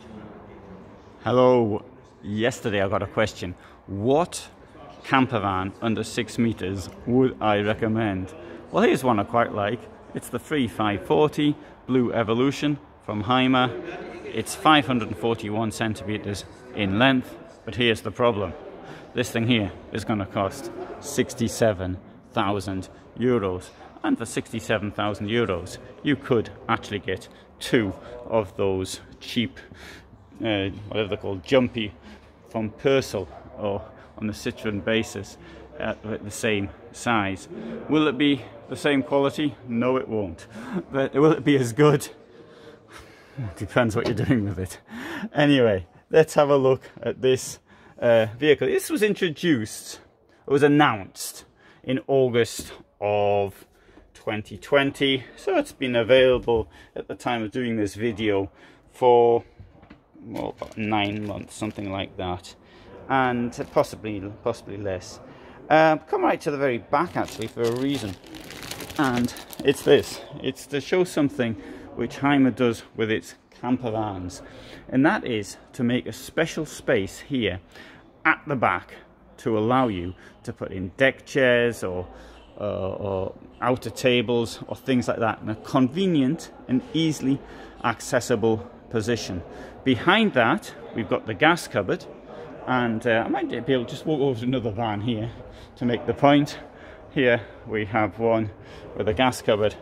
Hello. Yesterday I got a question. What campervan under 6 meters would I recommend? Well, here's one I quite like. It's the 3540 Blue Evolution from Hymer. It's 541 centimeters in length, but here's the problem. This thing here is going to cost 67,000 euros. And for 67,000 euros, you could actually get two of those cheap, whatever they're called, jumpy from Purcell or on the Citroen basis at the same size. Will it be the same quality? No, it won't. But will it be as good? Depends what you're doing with it. Anyway, let's have a look at this vehicle. This was introduced, it was announced in August of 2020, so it's been available at the time of doing this video for, well, about 9 months, something like that, and possibly less. Come right to the very back actually for a reason, and it's this. It's to show something which Hymer does with its campervans, and that is to make a special space here at the back to allow you to put in deck chairs or outer tables or things like that in a convenient and easily accessible position. Behind that we've got the gas cupboard, and I might be able to just walk over to another van here to make the point. Here we have one with a gas cupboard.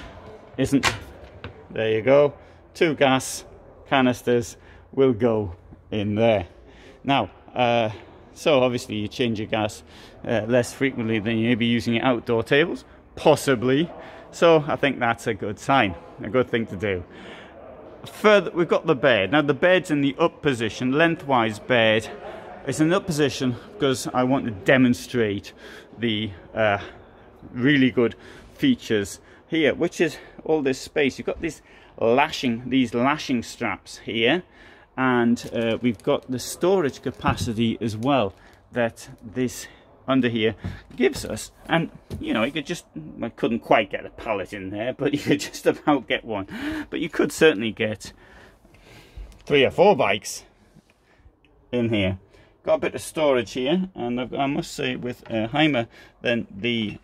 There you go. 2 gas canisters will go in there. Now, so obviously you change your gas less frequently than you may be using your outdoor tables, possibly. So I think that's a good sign, a good thing to do. Further, we've got the bed. Now the bed's in the up position, lengthwise bed. It's in the up position because I want to demonstrate the really good features here, which is all this space. You've got these lashing straps here, and we've got the storage capacity as well that this under here gives us. And you know, you could just, I couldn't quite get a pallet in there, but you could just about get one. But you could certainly get 3 or 4 bikes in here. Got a bit of storage here, and I must say with Hymer, then the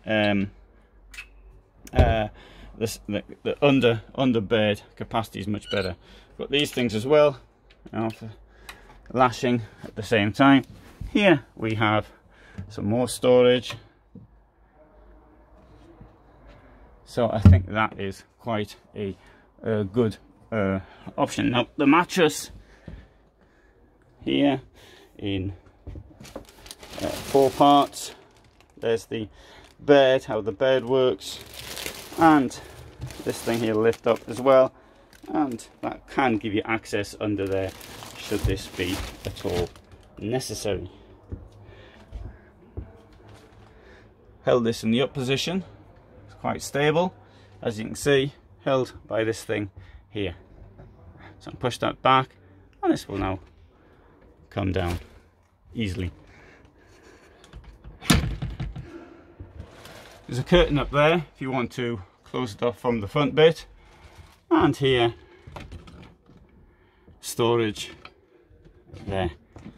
under bed capacity is much better. Got these things as well, you know, for lashing at the same time. Here we have some more storage, so I think that is quite a good option. Now the mattress here in 4 parts. There's the bed, how the bed works, and this thing here lift up as well, and that can give you access under there should this be at all necessary. Held this in the up position, it's quite stable, as you can see, held by this thing here. So I push that back, and this will now come down easily. There's a curtain up there if you want to close it off from the front bit, and here storage there,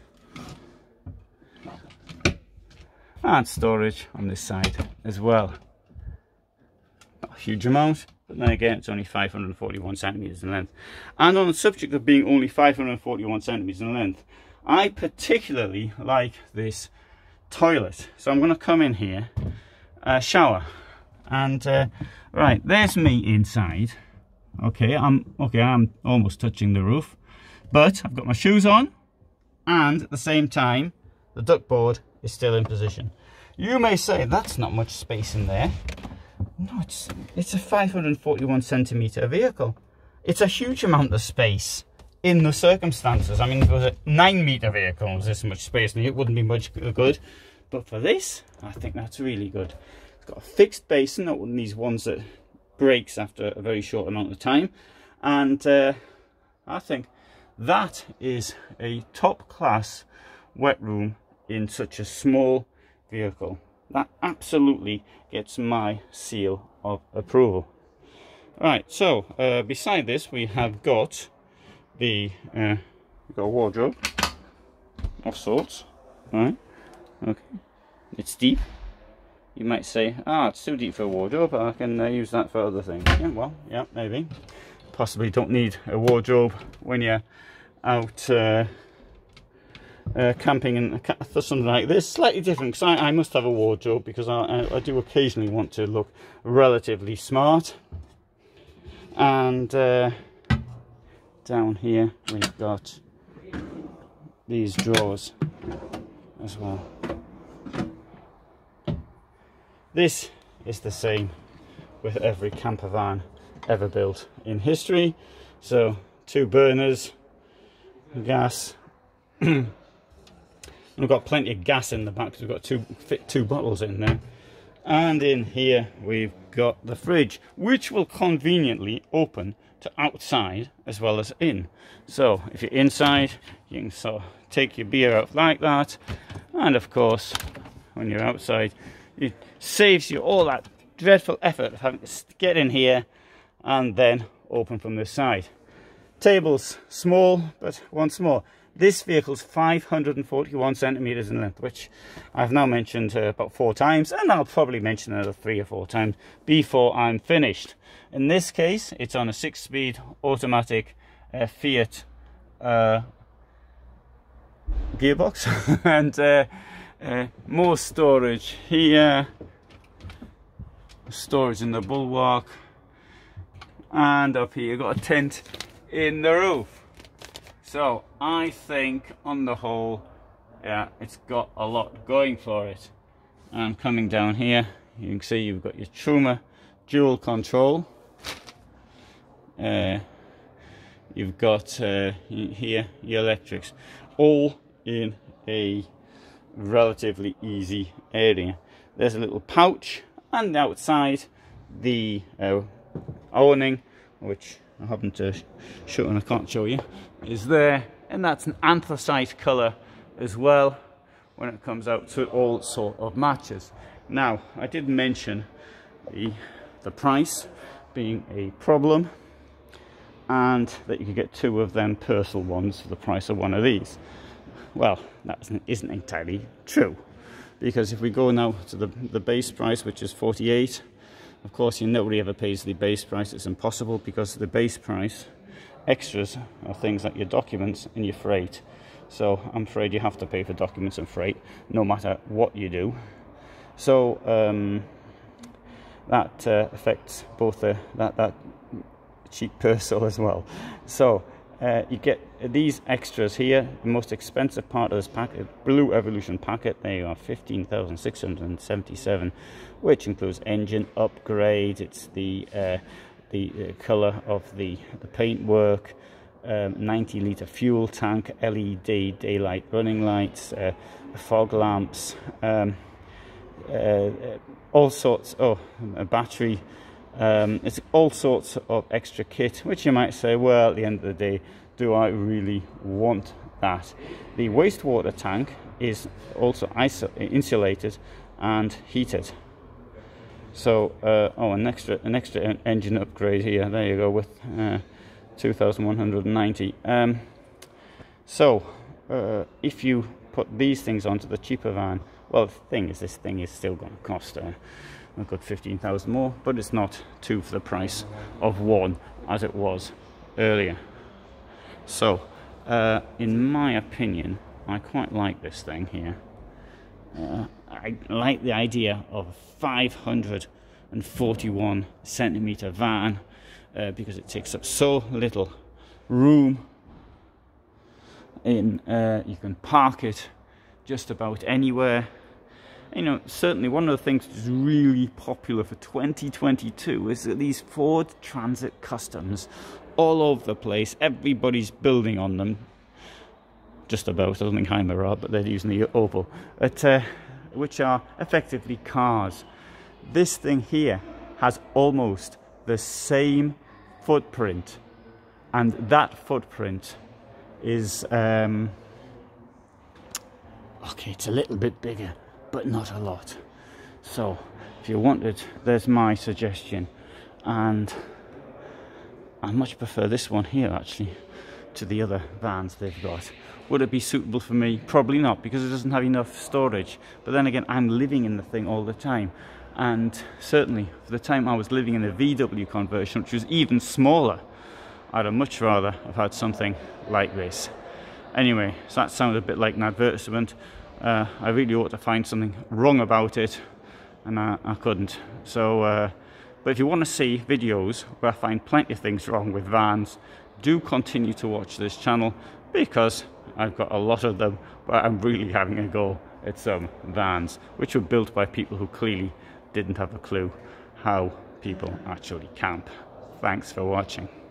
and storage on this side as well. Not a huge amount, but then again it's only 541 centimeters in length. And on the subject of being only 541 centimeters in length, I particularly like this toilet. So I'm going to come in here, shower, and right, there's me inside. Okay, I'm almost touching the roof, but I've got my shoes on, and at the same time the duckboard is still in position. You may say that's not much space in there. No, it's a 541 centimeter vehicle. It's a huge amount of space in the circumstances. I mean, if it was a 9-meter vehicle with this much space, it wouldn't be much good. But for this, I think that's really good. It's got a fixed basin, not one of these ones that breaks after a very short amount of time. And I think that is a top-class wet room in such a small vehicle. That absolutely gets my seal of approval. Right, so beside this we have got the You've got a wardrobe of sorts, right? Okay, it's deep. You might say, ah, it's too deep for a wardrobe, I can use that for other things. Yeah, well, yeah, maybe. Possibly don't need a wardrobe when you're out camping and for something like this. Slightly different, because I must have a wardrobe, because I do occasionally want to look relatively smart. And down here we've got these drawers as well. This is the same with every camper van ever built in history. So 2 burners, gas. We've got plenty of gas in the back, because we've got fit 2 bottles in there. And in here we've got the fridge, which will conveniently open to outside as well as in. So if you're inside, you can sort of take your beer out like that, and of course when you're outside, it saves you all that dreadful effort of having to get in here and then open from this side. Table's small, but once more, this vehicle's 541 centimeters in length, which I've now mentioned about 4 times, and I'll probably mention another 3 or 4 times before I'm finished. In this case, it's on a 6-speed automatic Fiat gearbox, and more storage here, storage in the bulwark, and up here you've got a tent in the roof. So I think on the whole, yeah, it's got a lot going for it. And coming down here, you can see you've got your Truma dual control. You've got here your electrics, all in a relatively easy area. There's a little pouch, and outside the awning, which I happen to show and I can't show you, is there, and that's an anthracite colour as well. When it comes out, so it all sort of matches. Now, I did mention the price being a problem, and that you could get 2 of them Purcell ones for the price of one of these. Well, that isn't entirely true, because if we go now to the base price, which is 48, of course nobody ever pays the base price. It's impossible, because the base price extras are things like your documents and your freight. So I'm afraid you have to pay for documents and freight no matter what you do. So that affects both that cheap Purcell as well. So you get these extras here. The most expensive part of this packet, Blue Evolution packet, they are 15,677, which includes engine upgrade. It's the colour of the paintwork, 90-litre fuel tank, LED daylight running lights, fog lamps, all sorts. Oh, a battery. It's all sorts of extra kit, which you might say, well, at the end of the day, do I really want that? The wastewater tank is also insulated and heated. So, oh, an extra engine upgrade here. There you go, with 2,190. So, if you put these things onto the cheaper van, well, the thing is, this thing is still going to cost a good 15,000 more, but it's not 2 for the price of 1 as it was earlier. So, in my opinion, I quite like this thing here. I like the idea of a 541 centimeter van, because it takes up so little room. You can park it just about anywhere. You know, certainly one of the things that's really popular for 2022 is that these Ford Transit Customs all over the place. Everybody's building on them. Just about. I don't think Hymer are, but they're using the Opel. Which are effectively cars. This thing here has almost the same footprint, and that footprint is okay, it's a little bit bigger, but not a lot. So if you wanted, there's my suggestion, and I much prefer this one here actually. to the other vans they've got. Would it be suitable for me? Probably not, because it doesn't have enough storage. But then again, I'm living in the thing all the time. And certainly, for the time I was living in a VW conversion, which was even smaller, I'd have much rather have had something like this. Anyway, so that sounded a bit like an advertisement. I really ought to find something wrong about it, and I couldn't. So, but if you want to see videos where I find plenty of things wrong with vans, do continue to watch this channel, because I've got a lot of them, but I'm really having a go at some vans which were built by people who clearly didn't have a clue how people actually camp. Thanks for watching.